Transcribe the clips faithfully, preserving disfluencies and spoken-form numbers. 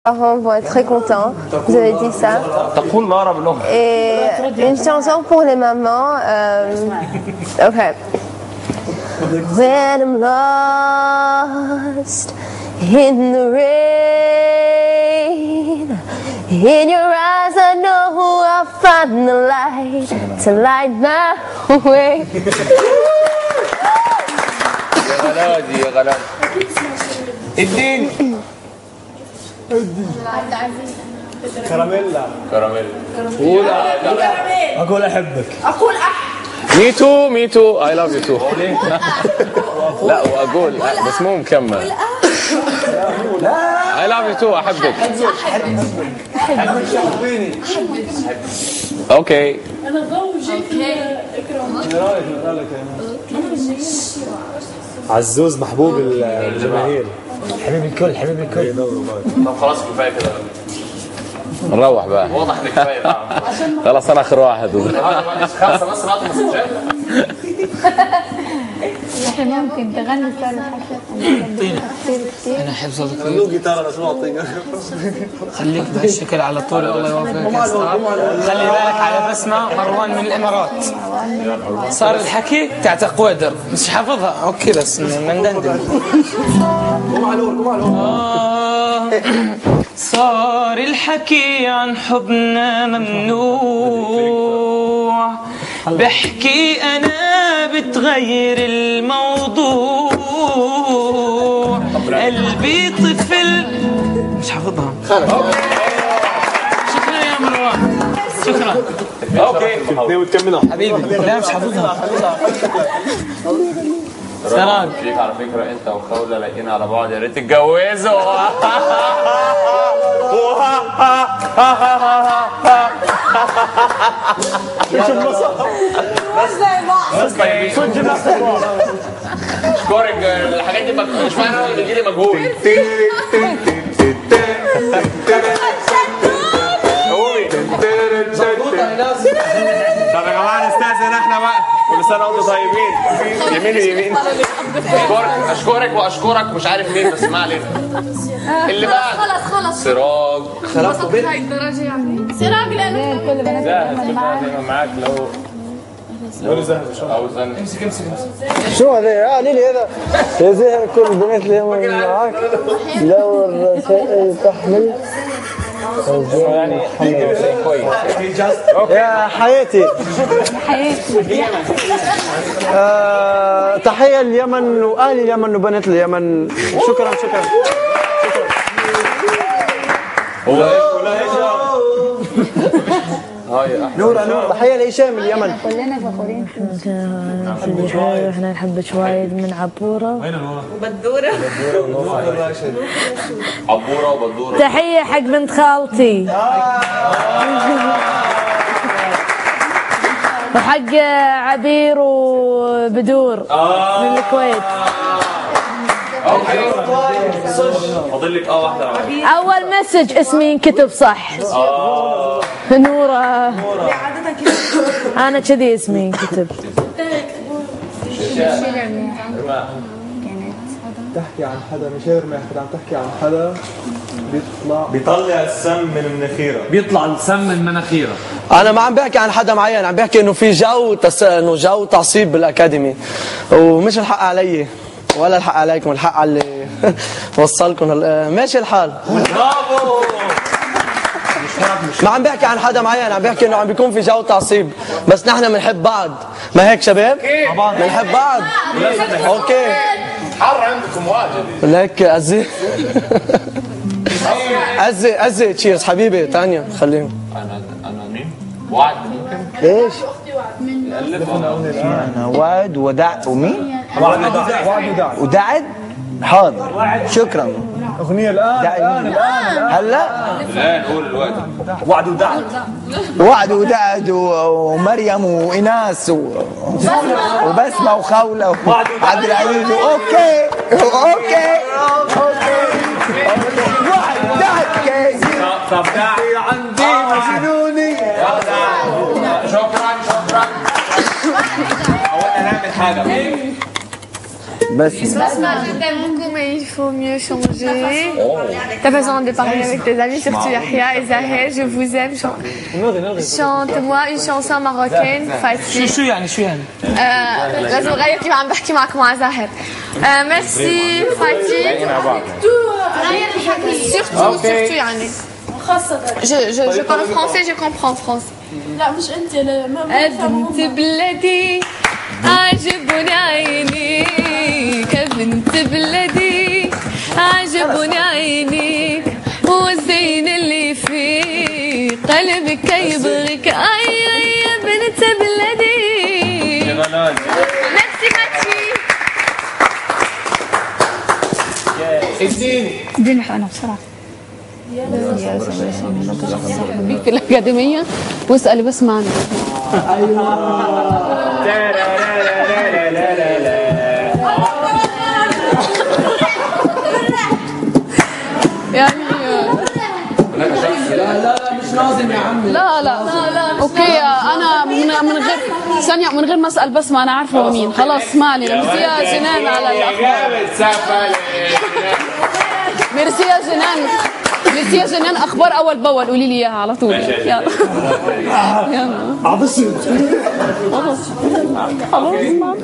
parents vont être très contents. Vous avez dit ça. Et une chanson pour les mamans. Euh, ok. When I'm lost in the rain, in your eyes I know I'll find the light to light my way. يا غلادي يا غلادي اديني كراميلا كراميل قول اقول احبك اقول اح مي تو مي تو اي لاف يو تو لا واقول بس مو مكمل اي لاف يو تو احبك اوكي انا ضوجك اكرم عزوز محبوب الجماهير حبيب الكل حبيب الكل. طب خلاص كفايه كده نروح بقى واضح ان كفايه خلاص انا اخر واحد خلاص بس بعد مسجات احنا ممكن تغني سؤال انا احب صوتك له جيتار اسمه طيق خليك بهالشكل على طول الله يوفقك يا ستار. خلي بالك على بسمه مروان من الامارات صار الحكي تاعت قوادر مش حافظها اوكي بس مندندن صار الحكي عن حبنا ممنوع بحكي أنا بتغير الموضوع قلبي طفل مش حافظها شكرا يا مروان شكرا اوكي اثنين وتكملها حبيبي لا مش حافظها سلام ليك على فكره انت وخوله لاقيين على بعض يا ريت تتجوزوا اشكرك الحاجات دي مش معنى بيجي لي مجهود طب يا جماعه نستاذن احنا بقى كل سنه وانتم طيبين. يمين يمين اشكرك اشكرك واشكرك مش عارف مين بس ما علينا اللي بقى خلاص خلاص سراج خلاص هاي الدرجه يعني سراج لانه كل بنات زي ما معاك لو لو زهق شو او زن امسك امسك امسك شو هذا يا ليلي هذا يا زهر كل البنات اللي هم معاك لو الرسائل تحمل يعني كويس يا حياتي حياتي آه تحية اليمن وأهل اليمن وبنات اليمن. شكرا شكرا هو هاي نورا نورا تحية لهشام اليمن. كلنا فخورين احنا نحبك وايد من عبورة وبدوره عبوره وبدوره. تحية حق بنت خالتي وحق عبير وبدور من الكويت. اوكي فاضل لك اه واحده اول مسج اسمي ينكتب صح. نورة انا كذي اسمي ينكتب. تحكي عن حدا مشاور ما عم تحكي عن حدا بيطلع بيطلع السم من مناخيره بيطلع السم من مناخيره. انا ما عم بحكي عن حدا معين عم بحكي انه في جو تس... انه جو تعصيب بالاكاديمي ومش الحق علي ولا الحق عليكم الحق على اللي وصلكم هال... ماشي الحال. برافو ما عم بحكي عن حدا معين عم بحكي انه عم بيكون في جو تعصيب بس نحن بنحب بعض ما هيك شباب بنحب بعض. اوكي حر عندكم واجد لك أزي أزي أزي تشيرز حبيبي تانيا خليهم. انا انا مين؟ وعد ليش؟ ألفها. أنا وعد ودع ومين؟ وعد ودعد ودعد حاضر شكرا. أغنية الآن الآن الآن هلا لا نقول الوقت وعد ودعد وعد ودعد ومريم وإناس وبسمة وخولة وعبد العزيز. أوكي أوكي أوكي وعد ودعد كيس طب داعي عندي مجنوني. شكرا شكرا اولا نعمل حاجه Basma. Je t'aime beaucoup, mais il faut mieux changer. T'as besoin de parler avec tes amis, surtout Yahya et Zahir. Je vous aime. Chante-moi une chanson marocaine. شو شو يعني شو يعني؟ لازم أغير كيف عم بحكي معك مع زاهر. ميرسي فايتي. Surtout, surtout يعني. Je, je, je parle français, je comprends français. لا مش انت بنت بلدي عجبني عينيك بنت بلدي عجبني عينيك والزين اللي في قلبك يبغيك اي اي بنت بلدي. ميرسي ماتشي. اديني اديني انا بسرعه. بيك في الأكاديمية واسألي بس معنا. يعني لا لا مش لازم يا عمي. لا لا اوكي انا من من غير ثانية من غير ما اسأل بس ما انا عارفة هو مين. خلاص ما علينا. ميرسي يا جنان على الاخبار. ميرسي يا جنان. ميرسي يا جنان اخبار اول باول قولي لي اياها على طول. يلا يلا عبصي خلاص خلاص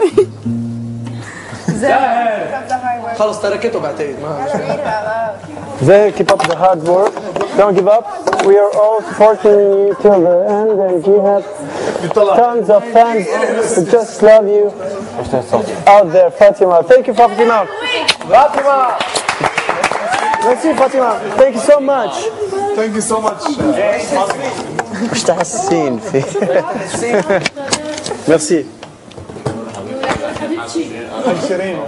خلص تركته بعتقد. Zahir, keep up the hard work. Don't give up. We are all supporting you till the end, and you have tons of fans who just love you out there. Fatima, thank you, Fatima. Fatima. Merci, Fatima. Thank you so much. Thank you so much. مش تحسين في. Merci. شيرين.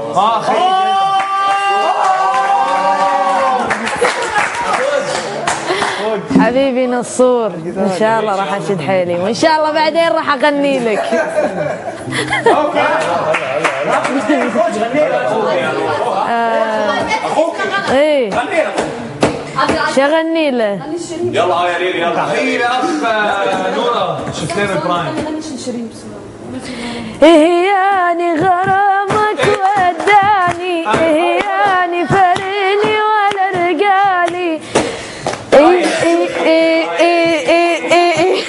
حبيبي نصور ان شاء الله راح اشد حيلي وان شاء الله بعدين راح اغني لك. ايه شغني له. يلا يا ليلي يلا. تحية لاخ نورة. شفت لنا برايم. ايه يعني غرامك وداني ايه يعني فرقني ولا رجالي ايه ايه ايه ايه ايه ايه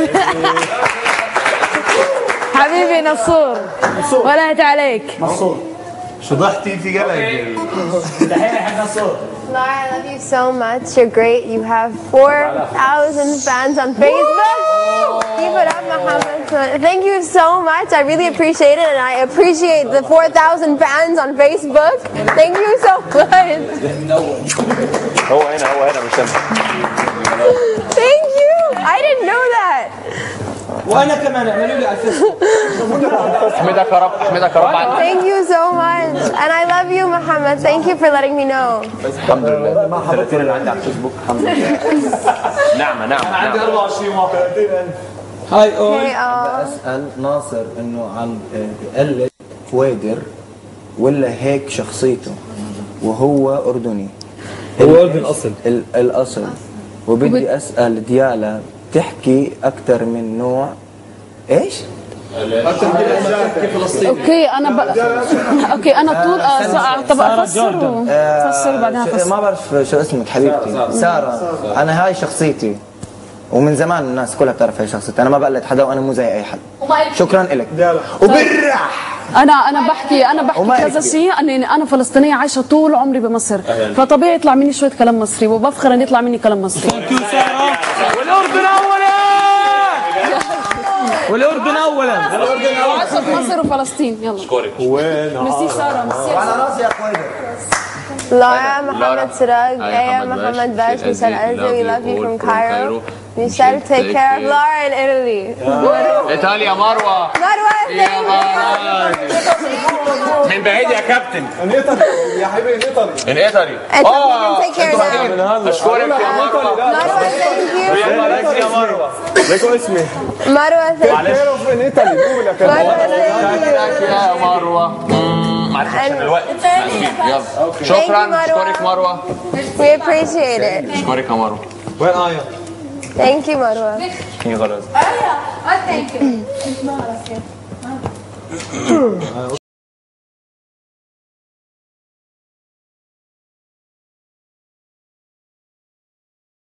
حبيبي نصور ولهت عليك. نصور شو ضحتي في قلق. دحين حق نصور. Laura, I love you so much. You're great. You have four thousand fans on Facebook. Keep it up, Muhammad. Thank you so much. I really appreciate it, and I appreciate the four thousand fans on Facebook. Thank you so much. هو هنا هو هنا مش هنا. Thank you. I didn't know that. وانا كمان اعملوا لي على الفيسبوك. احمدك يا رب احمدك يا رب. Thank you so much, and I love you, Muhammad. Thank you for letting me know. الحمد لله. ما ثلاثين اللي عندي على الفيسبوك الحمد لله. نعمة نعمة. عندي أربعة وعشرين موقع. هاي اول. بسأل ناصر انه عم بقلد كويدر ولا هيك شخصيته وهو اردني. هو اردني الاصل. الاصل. وبدي اسأل ديالا تحكي اكثر من نوع ايش؟ اوكي انا ب... اوكي انا طول آه طب افسر افسر بعدين افسر. ما بعرف شو اسمك حبيبتي. سارة. انا هاي شخصيتي ومن زمان الناس كلها بتعرف هاي شخصيتي. انا ما بقلد حدا وانا مو زي اي حد. شكرا لك. وبرح انا انا بحكي انا بحكي كذا شيء اني انا فلسطينيه عايشه طول عمري بمصر فطبيعي يطلع مني شويه كلام مصري وبفخر ان يطلع مني كلام مصري. والاردن اولا والاردن اولا والاردن عايشه في مصر وفلسطين. يلا اشكرك. وين ميرسي ساره ميرسي. وعلى راسي يا كويدر. Laura, Mohammed Siraj, Aya, Mohammed Bash, Michelle Elze, we love you from Cairo. Michelle, take care of Laura in Italy. ايطاليا مروة. Marwa, يا مروة. من بعيد يا كابتن. ان ايطالي يا حبيبي ان ايطالي. ان ايطالي. اه take care now. اشكرك يا مروة. Marwa, thank you. يلا يا مروة. ليكو اسمي. Marwa, thank you. ان ايطالي قول يا كابتن. Marwa, thank you. يا مروة. معلش عشان الوقت. يلا. شكرا اشكرك مروة. We appreciate it. اشكرك يا مروة. وين آية؟ Thank you, Marwa. هي غرز. آية. I thank you.